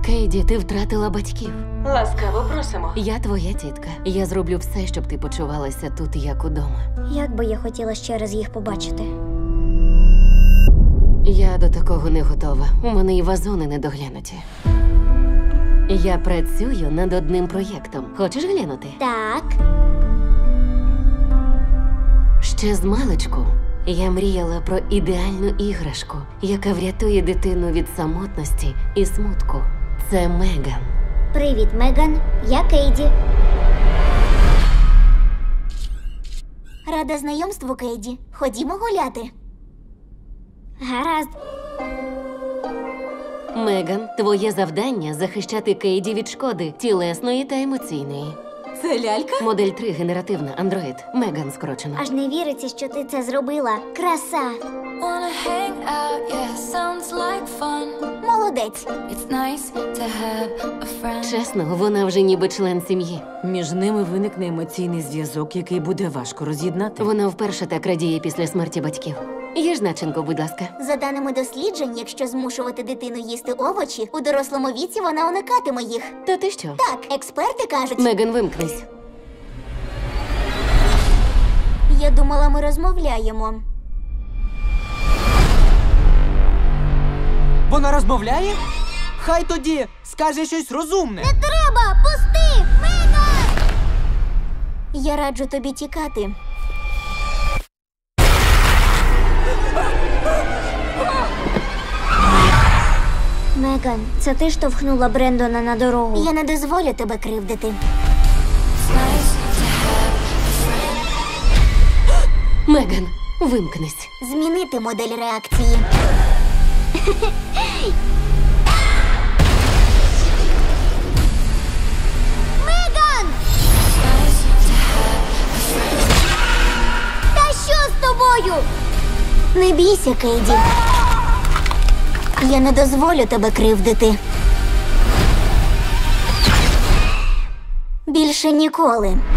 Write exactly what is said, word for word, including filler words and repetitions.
Кейді, ти втратила батьків. Ласкаво просимо. Я твоя тітка. Я зроблю все, щоб ти почувалася тут, як удома. Як би я хотіла ще раз їх побачити. Я до такого не готова. У мене і вазони не доглянуті. Я працюю над одним проєктом. Хочеш глянути? Так. Ще з маличку я мріяла про ідеальну іграшку, яка врятує дитину від самотності і смутку. Це Меган. Привіт, Меган. Я Кейді. Рада знайомству, Кейді. Ходімо гуляти. Гаразд. Меган, твоє завдання – захищати Кейді від шкоди, тілесної та емоційної. Це лялька? Модель три генеративна, андроїд. Меган скорочено. Аж не віриться, що ти це зробила. Краса. Wanna hang out, yeah, sounds like fun. Молодець. It's nice to have a friend. Чесно, вона вже ніби член сім'ї. Між ними виникне емоційний зв'язок, який буде важко роз'єднати. Вона вперше так радіє після смерті батьків. Їж начинку, будь ласка. За даними досліджень, якщо змушувати дитину їсти овочі, у дорослому віці вона уникатиме їх. Та ти що? Так, експерти кажуть. Меган, вимкнись. Я думала, ми розмовляємо. Вона розмовляє? Хай тоді скаже щось розумне. Треба! Пусти! Меган! Я раджу тобі тікати. Меган, це ти штовхнула Брендона на дорогу. Я не дозволю тебе кривдити. It's nice to have a friend. Меган, вимкнись. Змінити модель реакції. Меган! It's nice to have a friend. Та що з тобою? Не бійся, Кейді. Я не дозволю тебе кривдити. Більше ніколи.